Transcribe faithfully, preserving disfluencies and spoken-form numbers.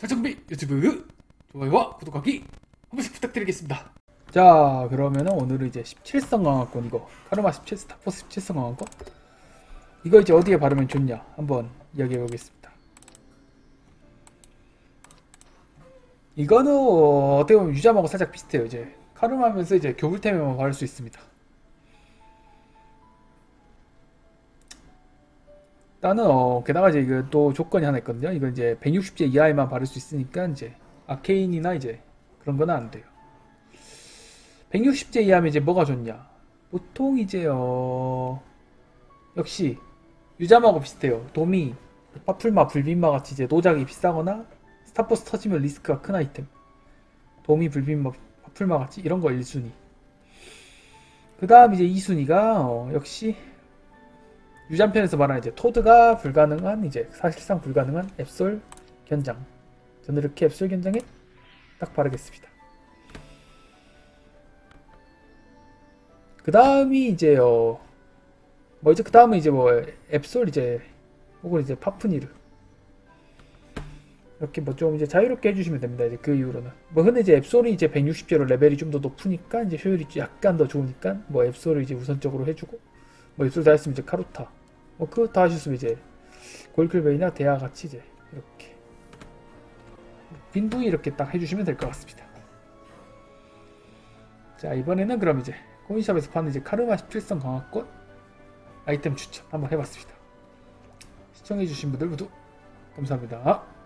설정비 유튜브 좋아요와 구독하기 한 번씩 부탁드리겠습니다. 자, 그러면은 오늘은 이제 십칠 성 강화권, 이거 카르마 십칠 스타포스 십칠 성 강화권, 이거 이제 어디에 바르면 좋냐 한번 이야기해 보겠습니다. 이거는 어, 어떻게 보면 유자마고 살짝 비슷해요. 이제 카르마면서 이제 교불템에만 바를 수 있습니다. 일단은 어 게다가 이제 이거 또 조건이 하나 있거든요. 이거 이제 백육십 제 이하에만 바를 수 있으니까 이제 아케인이나 이제 그런 거는 안 돼요. 백육십 제 이하면 이제 뭐가 좋냐? 보통 이제 어 역시 유자마하고 비슷해요. 도미, 파풀마, 불빈마 같이 이제 노작이 비싸거나 스타포스 터지면 리스크가 큰 아이템. 도미, 불빈마, 파풀마 같이 이런 거 일 순위. 그 다음 이제 이 순위가 어 역시 유잔편에서 말하는 이제 토드가 불가능한, 이제 사실상 불가능한 앱솔 견장. 저는 이렇게 앱솔 견장에 딱 바르겠습니다. 그 다음이 이제 어 뭐 이제 그 다음은 이제 뭐 앱솔 이제 혹은 이제 파프니르 이렇게 뭐 좀 이제 자유롭게 해주시면 됩니다. 이제 그 이후로는 뭐 근데 이제 앱솔이 이제 백육십 제로 레벨이 좀 더 높으니까 이제 효율이 약간 더 좋으니까 뭐 앱솔을 이제 우선적으로 해주고, 뭐 앱솔 다 했으면 이제 카루타, 뭐 그거 다 하셨으면 이제 골클베이나 데아 같이 이제 이렇게 빈 부위 이렇게 딱 해주시면 될 것 같습니다. 자, 이번에는 그럼 이제 코인샵에서 파는 이제 카르마 십칠 성 강화권 아이템 추천 한번 해봤습니다. 시청해주신 분들 모두 감사합니다.